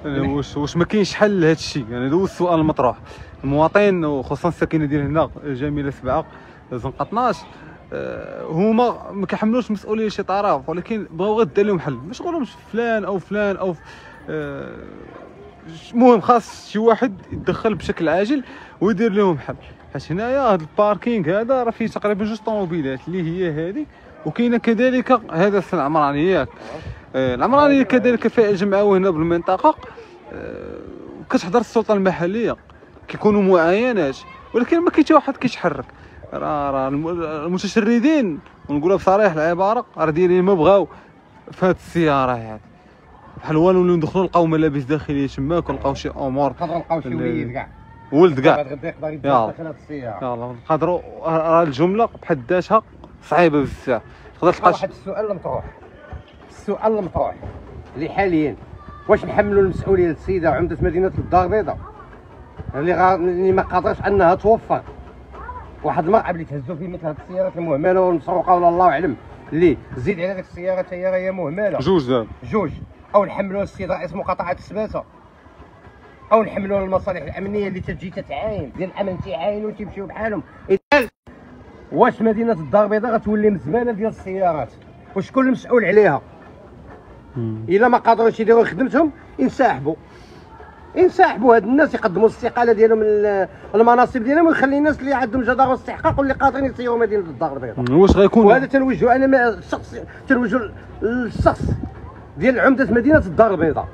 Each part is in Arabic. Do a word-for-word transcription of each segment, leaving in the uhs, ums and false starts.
واش واش ما كاينش حل لهذا الشيء؟ يعني هذا هو السؤال المطروح. المواطن وخصوصا الساكنه ديال هنا جميله سبعه زنقه اثناش هما ما كيحملوش مسؤوليه شي طرف، ولكن بغاو غير دير لهم حل، ما شغلهمش فلان او فلان او المهم خاص شي واحد يتدخل بشكل عاجل ويدير لهم حل. حيت هنايا هذا الباركينغ هذا راه فيه تقريبا جوج طوموبيلات اللي هي هذه، وكاينه كذلك هذا السن العمرانيات العمرانيه كذلك فيها جمعوا هنا بالمنطقه. كتحضر السلطه المحليه كيكونوا معاينات، ولكن ما كاين حتى واحد كيتحرك. راه راه المتشردين ونقولها بصريح العباره راه دايرين ما بغاو في هذه السياره هذه، بحال هو نوليو ندخلوا نلقاو ملابس داخليه تماك ونلقاو شي امور، نقدروا نلقاو شي وليد كاع ولد كاع غدا يقدر يدخل داخل هذه السياره. يلاه نقدروا راه الجمله بحد ذاتها صعيبه بزاف. تقدر تلقى واحد السؤال المطروح، السؤال المطروح اللي حاليا واش نحملوا المسؤوليه للسيده عمده مدينه الدار البيضاء اللي غا... اللي ما قادرش انها توفر واحد المرأة اللي تهزوا فيه مثل هذه السيارات المهمله والمسروقه ولا الله اعلم، اللي زيد على ذيك السياره حتى هي راهي مهمله جوج دابا جوج، او نحملوا السيد رئيس مقاطعه السباته، او نحملوا المصالح الامنيه اللي تجي تتعاين ديال الامن تيعاينوا تيمشيو بحالهم. اذا واش مدينه الدار البيضاء غتولي مزبانه ديال السيارات؟ وشكون المسؤول عليها؟ الا ما قادروش يديروا خدمتهم ينسحبوا ينسحبوا هاد الناس، يقدموا الاستقاله ديالهم المناصب ديالهم، ويخلي الناس اللي عندهم جدارة واستحقاق واللي قادرين يسيروا مدينه الدار البيضاء. واش غيكون؟ وهذا تنوجه انا الشخص تنوجه للشخص ديال عمده مدينه الدار البيضاء.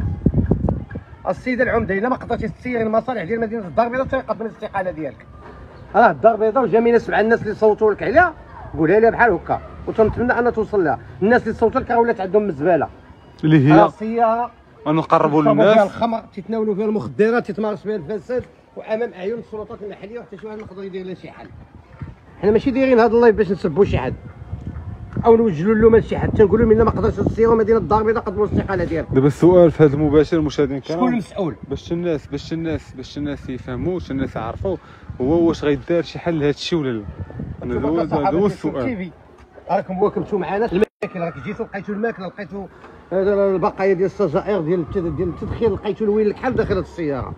السيده العمده الا ما قدرتيش تسيري المصالح ديال مدينه الدار البيضاء تيقدم الاستقاله ديالك. راه الدار البيضاء وجميله سبعه الناس اللي صوتوا لك عليها قولها لها بحال هكا، وتنتمنى ان توصل لها. الناس اللي صوتوا لك راه ولات عندهم مزباله اللي هي السياره ونقربوا للناس فيها الخمر، تتناولوا فيها المخدرات، تتمارس فيها الفساد، وامام اعين السلطات المحليه وحتى شي واحد يقدر يدير لها شي حل. حنا ماشي دايرين هذا اللايف باش نسبوا شي حد او نوجلوا اللوم لشي حد، تنقولوا لهم الا ما قدرتش تسيروا مدينه الدار البيضاء قدموا الاستقاله ديالكم. دابا السؤال في هذا المباشر المشاهدين الكرام، شكون المسؤول؟ باش الناس باش الناس باش الناس يفهموا، باش الناس يعرفوا هو واش غيدار شي حل لهذا الشيء ولا لا. هذا هو السؤال. راكم واكبتوا معنا الماكله، راك جيتوا لقيتوا الماكله، لقيتوا البقايا ديال السجائر ديال ديال التدخين، لقيتوا الويل الكحل داخل هذه السياره.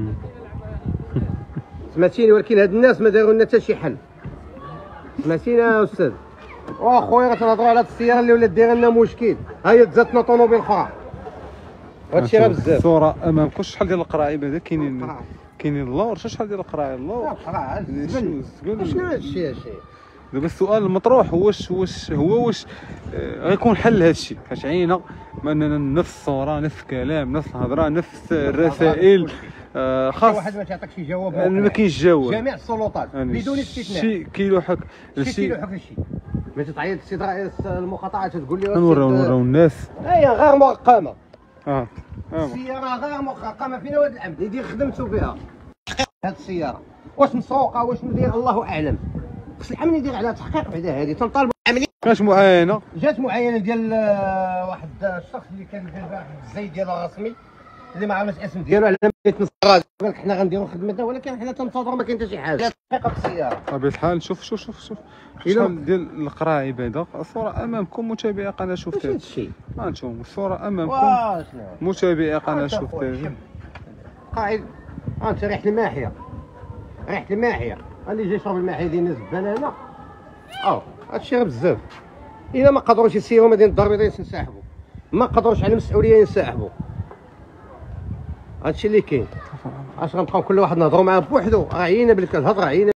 سمعتيني؟ ولكن هاد الناس ما داروا لنا حتى شي حل. سمعتيني يا استاذ؟ واخويا تنهضروا على هاد السياره اللي ولات دايره لنا مشكل، ها هي تزادنا طوموبيل اخرى. هادشي راه بزاف. الصوره امامكم شحال ديال القراعيب هذا كاينين كاينين اللور، شحال ديال القراعيب اللور؟ شنو هادشي هادشي؟ دابا السؤال المطروح هو واش واش هو واش آه غيكون حل لهذا الشيء؟ حيت عينا اننا نفس الصوره نفس الكلام نفس الهضره نفس الرسائل. آه خاص واحد ما تعطيك شي جواب، ما كاينش جواب. جميع السلطات بدون استثناء شي كيلوحك شي كيلوحك الشيء. ما تتعيط السيد رئيس المقاطعه تقول لي نوريو نوريو الناس هي غير مقامه. اه السياره غير مقامه فينا ولد العبد يدير خدمته فيها. هاد السياره واش مسروقه واش مدير الله اعلم، خص الامن يدير عليها تحقيق. بعدا هذه تنطالبوا الامن. كاش معاينه؟ جات معاينه ديال واحد الشخص اللي كان في البارح الزايد ديالو رسمي اللي ما عرفناش الاسم ديالو على بيت نصراد. قال لك حنا غنديروا خدمتنا، ولكن حنا تنتظروا ما كاين حتى شي حاجه. تحقيق السياره بطبيعه الحال. شوف شوف شوف شوف شحال ديال القراعيب هذا. الصوره امامكم متابعي قناه شوف هذا الشيء. ها انتم الصوره امامكم متابعي قناه شوف قاعد. ها انت ريحه الماحيه، ريحه الماحيه اللي جاي يشرب الماحيه ديال الناس البنانه. اه هادشي راه بزاف. الا ما قدروش يسيروا مدينه الدار البيضاء ينسحبوا، ما قدروش على المسؤوليه ينسحبوا. هادشي اللي كاين. اش غنبقاو كل واحد نهضروا معاه بوحدو؟ راه عينا بالك الهضره عينا.